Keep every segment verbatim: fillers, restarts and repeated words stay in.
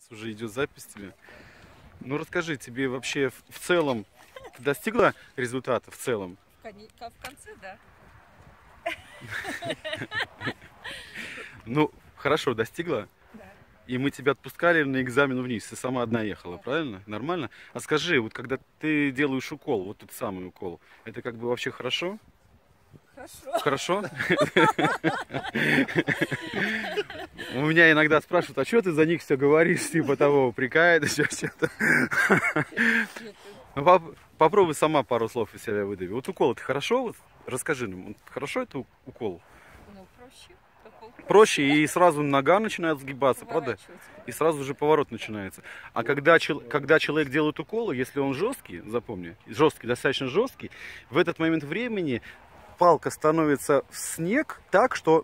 уже идет запись тебе. Ну расскажи, тебе вообще в, в целом, ты достигла результата в целом? В конце, да. Ну, хорошо, достигла? Да. И мы тебя отпускали на экзамен вниз, ты сама одна ехала, да. Правильно? Нормально? А скажи, вот когда ты делаешь укол, вот тот самый укол, это как бы вообще хорошо? Хорошо. Хорошо? У меня иногда спрашивают, а что ты за них все говоришь, типа того, упрекает, еще что-то. Попробуй сама пару слов из себя выдави. Вот укол, это хорошо? Расскажи нам, хорошо это укол? Ну, проще. Проще, и сразу нога начинает сгибаться, правда? И сразу же поворот начинается. А когда, когда человек делает укол, если он жесткий, запомни, жесткий, достаточно жесткий, в этот момент времени палка становится в снег так, что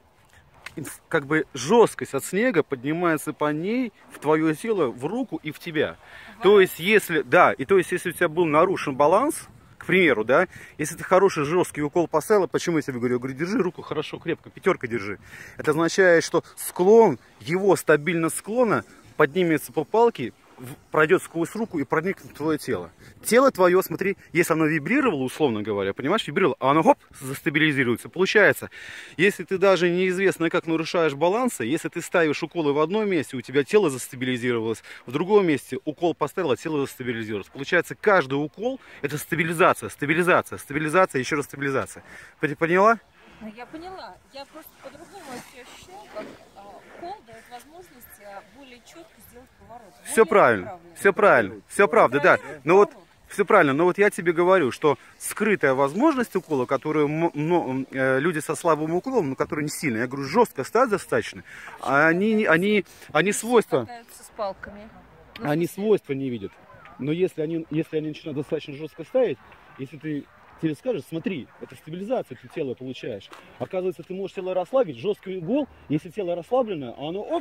как бы жесткость от снега поднимается по ней в твое тело, в руку и в тебя. Ага. То есть, если, да, и то есть, если у тебя был нарушен баланс, к примеру, да, если ты хороший жесткий укол поставила, почему я тебе говорю? Я говорю, держи руку хорошо, крепко, пятерка держи. Это означает, что склон, его стабильность склона поднимется по палке, пройдет сквозь руку и проникнет в твое тело. Тело твое, смотри, если оно вибрировало, условно говоря, понимаешь, вибрировало, а оно хоп, застабилизируется. Получается, если ты даже неизвестно как нарушаешь балансы, если ты ставишь уколы в одном месте, у тебя тело застабилизировалось, в другом месте укол поставил, а тело застабилизировалось. Получается, каждый укол это стабилизация, стабилизация, стабилизация, еще раз стабилизация. Ты поняла? Ну, я поняла. Я просто по-другому ощущаю, как укол дает возможность более четко сделать поворот. Все правильно, все правильно, все правда, да. Но вот все правильно, но вот я тебе говорю, что скрытая возможность укола, которую ну, люди со слабым уколом, но которые не сильно, я говорю, жестко ставят достаточно, они, они, они свойства, с палками. Они свойства не видят. Но если они, если они начинают достаточно жестко ставить, если ты тебе скажешь, смотри, это стабилизация, ты тело получаешь. Оказывается, ты можешь тело расслабить, жесткий укол, если тело расслаблено, оно оп,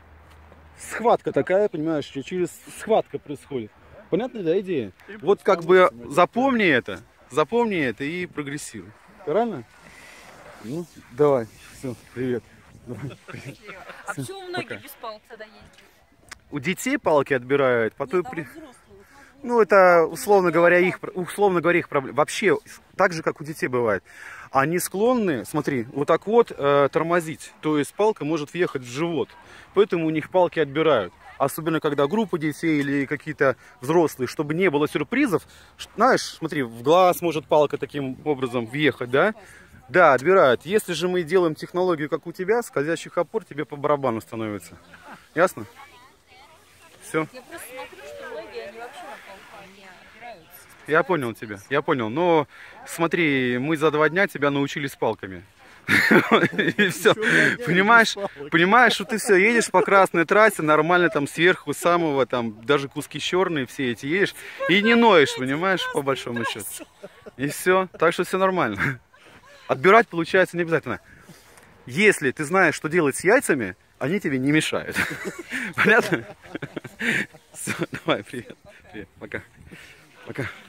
схватка такая, понимаешь, через схватка происходит. Понятная, да, идея? Вот как бы запомни это, запомни это и прогрессируй. Правильно? Ну, давай, все, привет. Давай, привет. А все, почему многие пока без палок тогда ездят? У детей палки отбирают, по той Нет, при... а вот Ну, это, условно говоря, их, условно говоря, их проблема. Вообще, так же, как у детей бывает. Они склонны, смотри, вот так вот э, тормозить. То есть палка может въехать в живот. Поэтому у них палки отбирают. Особенно, когда группа детей или какие-то взрослые, чтобы не было сюрпризов. Знаешь, смотри, в глаз может палка таким образом въехать, да? Да, отбирают. Если же мы делаем технологию, как у тебя, скользящих опор тебе по барабану становится. Ясно? Все. Я просто смотрю, что многие, они вообще на палку не опираются. Я понял тебя, я понял. Но смотри, мы за два дня тебя научили с палками. И все. Понимаешь, понимаешь, что ты все едешь по красной трассе, нормально там сверху самого, там даже куски черные все эти едешь и не ноешь, понимаешь, по большому счету. И все. Так что все нормально. Отбирать получается не обязательно. Если ты знаешь, что делать с яйцами, они тебе не мешают. Понятно? Все, давай, привет. Привет, пока. Пока.